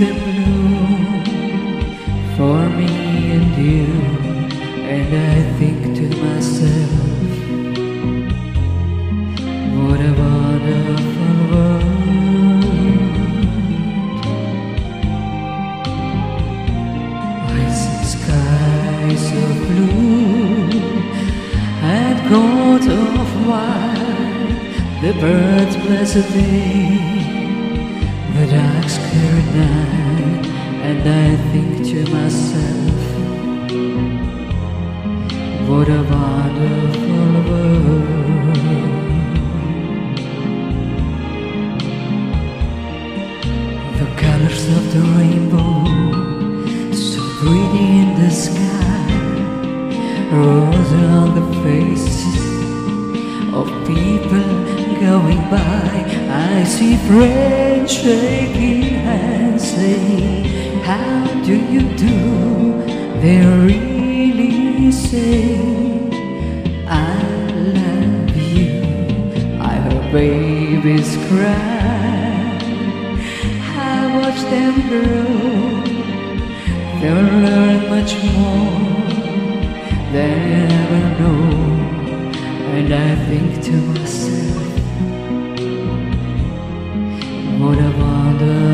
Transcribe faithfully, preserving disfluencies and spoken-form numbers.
them bloom for me and you. And I think to myself, what a wonderful world. I see skies of blue and coats of white, the birds bless the day, the dark scary night. And I think to myself, what a wonderful world. The colors of the rainbow, so pretty in the sky, rose on the faces of people going by. I see friends shaking hands, saying, how do you do? They're really saying, I love you. I heard babies cry, I watch them grow. They'll learn much more than they ever know. And I think to myself, what a wonder.